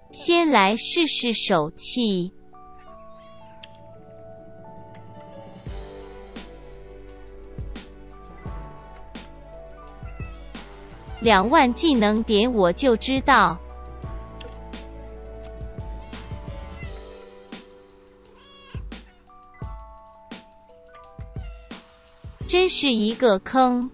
先来试试手气。2万技能点我就知道。真是一个坑。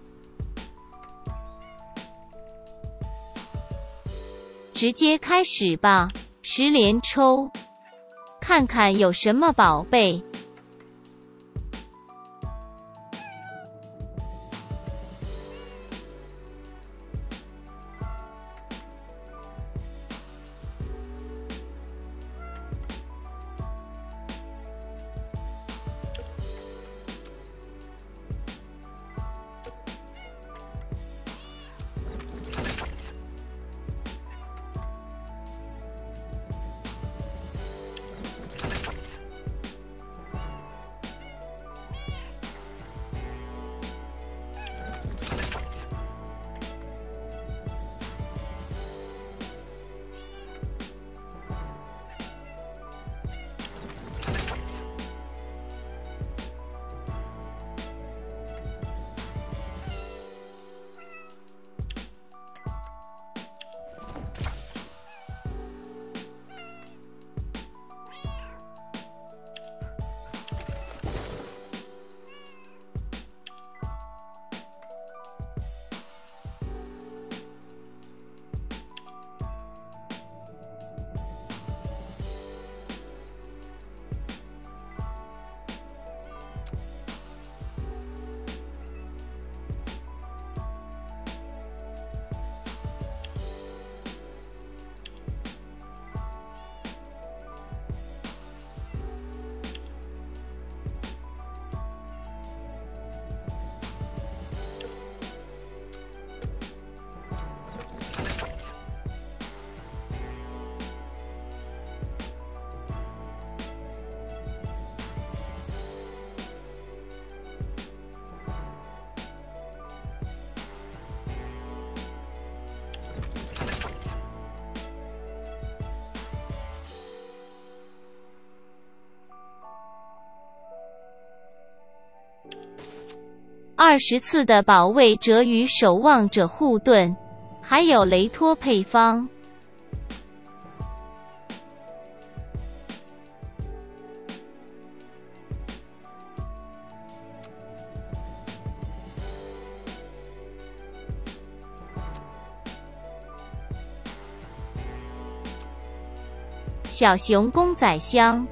直接开始吧，10连抽，看看有什么宝贝。20次的保卫者与守望者护盾，还有雷托配方。小熊公仔箱。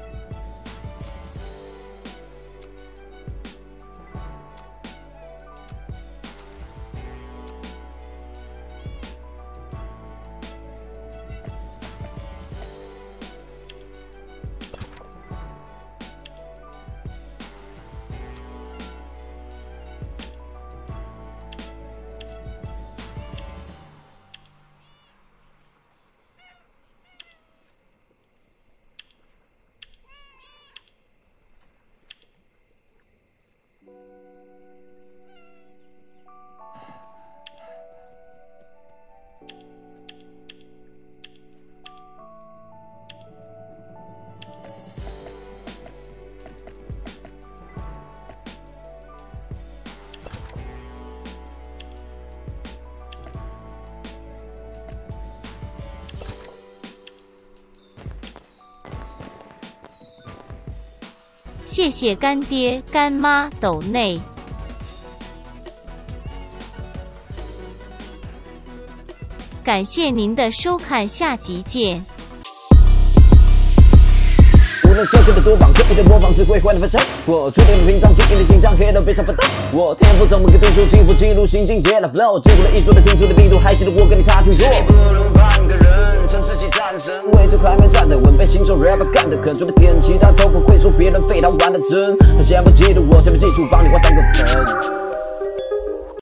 谢谢干爹干妈抖内，感谢您的收看，下集见。 无论社会的多棒，刻意的模仿只会坏了反常。我注定了平常注定的形象，黑到别想反弹。我天赋怎么个读书进步记录，心境接了 flow， 进步了艺术的听出的密度，还记得我跟你差距多。不能半个人称自己战神，位置还没站得稳，被新手 rapper 干得狠，除了点其他都不会说别人非他玩的真。他先不嫉妒我，前面记住帮你画3个粉。